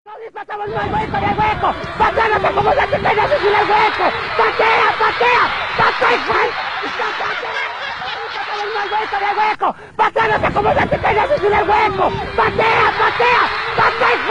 ¡Pasamos el hueco en el hueco! ¡Patealo como se te pega en el hueco! ¡Patea, patea! ¡Patea, igual! ¡Pasamos el hueco en el hueco! ¡Patealo como se te pega en el hueco! ¡Patea, patea! ¡Patea,